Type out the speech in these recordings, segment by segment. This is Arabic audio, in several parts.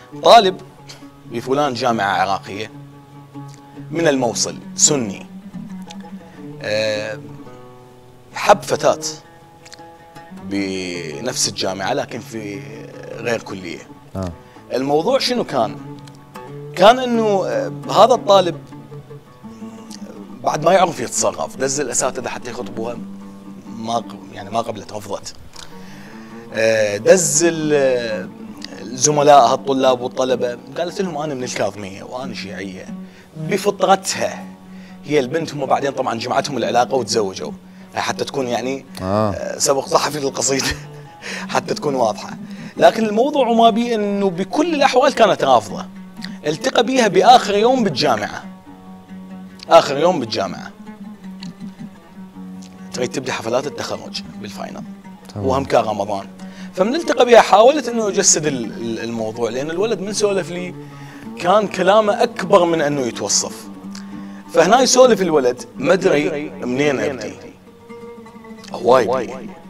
طالب بفلان جامعة عراقية من الموصل سني، حب فتاة بنفس الجامعة لكن في غير كلية. الموضوع شنو كان؟ كان انه هذا الطالب بعد ما يعرف يتصرف دز الاساتذة حتى يخطبوها، ما قبلت، رفضت. دز الزملاء الطلاب والطلبة، قالت لهم انا من الكاظمية وانا شيعية بفطرتها. هي البنت هم بعدين طبعا جمعتهم العلاقة وتزوجوا حتى تكون يعني سبق صحفي للقصيدة حتى تكون واضحة. لكن الموضوع وما بي انه بكل الاحوال كانت رافضة. التقى بيها باخر يوم بالجامعة، اخر يوم بالجامعة تريد تبدي حفلات التخرج بالفاينل وهم كان رمضان. فمن التقى بها حاولت انه اجسد الموضوع، لان الولد من سولف لي كان كلامه اكبر من انه يتوصف. فهنا يسولف الولد ما ادري منين ابدي، هواي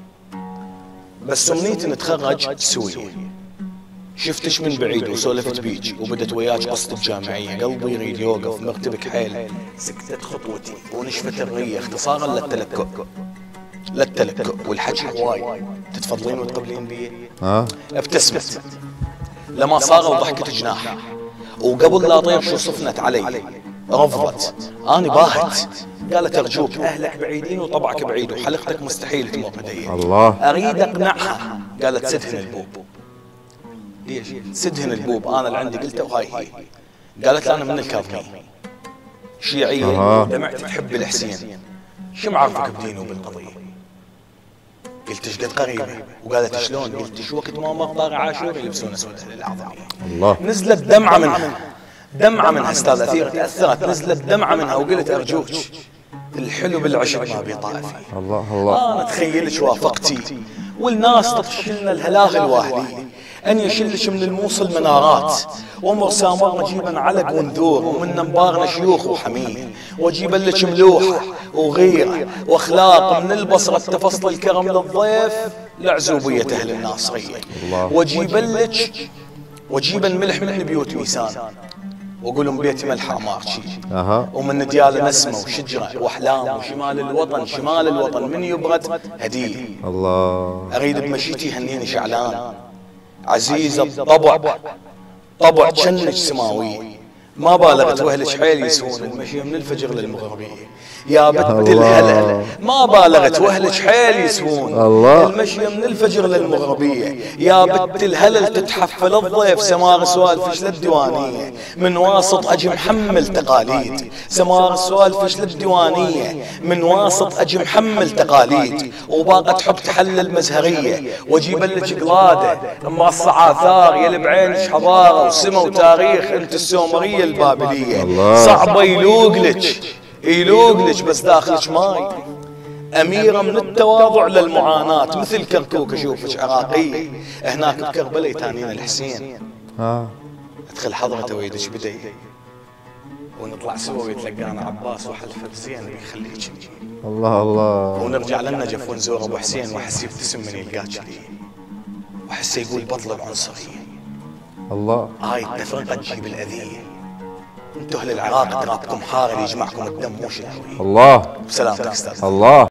بس امنيتي نتخرج سوية. شفتش من بعيد وسولفت بيج وبدت وياك قصة الجامعية، قلبي يريد يوقف مرتبك حيل، سكتت خطوتي ونشفت الرية اختصارا للتلكؤ والحكي هواي. تتفضلين وتقبلين بي؟ ابتسمت لما صار وضحكت جناح، وقبل لا طير شو صفنت علي رفضت. أنا باهت، قالت أرجوك أهلك بعيدين وطبعك بعيد وحلقتك مستحيل تمر بدي. أريد أقنعها. قالت سدهن البوب. ليش؟ سدهن البوب، أنا اللي عندي قلته وهاي هي. قالت أنا من الكاظمية شيعية دمعت تحب الحسين، شو معرفك بدينه وبالقضية؟ قلت ايش قد قريبة؟ وقالت شلون؟ قلت شو وقت ما مقبار عاشور يلبسون اسود اهل الأعظمية. نزلت دمعة منها استاذ أثير، تأثرت، نزلت دمعة منها وقلت أرجوك الحلو بالعشق ما بيطالع فيه. الله أنا تخيلك وافقتي والناس تطشلنا الهلاغ الواهلي، أن يشلش من الموصل منارات ومر سامر نجيبا علق ونذور، ومن نبارنا شيوخ وحميد، وجيبا لك ملوحة وغيرة واخلاق من البصرة تفصل الكرم للضيف لعزوبية أهل الناصرية، وجيبا ملح من بيوت ميسان وقولهم بيتي ملح عمارشي، ومن ديال نسمة وشجرة واحلام وشمال الوطن من يبغت هديه. اريد بمشيتي هنيني شعلان عزيزة الطبع، طبع جنج سماوي، ما بالغت واهلك حيل يسون المشي من الفجر للمغربية. يا بنت الهلا ما بالغت واهلك حيل يسون المشي من الفجر للمغربية. يا بنت الهلا تتحفل الضيف سمار سوالفش للديوانية، من واسط اجي محمل تقاليد. سمار سوالفش للديوانية من واسط اجي محمل تقاليد، وباقة حب تحل المزهرية واجيب لك قلادة مرصع آثار يلي بعينك حضارة وسمى وتاريخ انت السومرية البابلية. صعبة يلوق لك بس داخلك ماي. أميرة من التواضع للمعاناة مثل كركوك أشوفك عراقية، هناك بكربلاء تانين الحسين. أدخل حضرته ويدش بدي ونطلع سوا ويتلقانا عباس وحلفة بزين بيخليك. الله ونرجع للنجف ونزور أبو حسين وأحس يبتسم من يلقاك لي، وأحس يقول بطل العنصرية. هاي التفرقة تجيب الأذية. انتوا اهل العراق ترابكم حار يجمعكم الدم مو شلهوي. بسلامتك استاذ.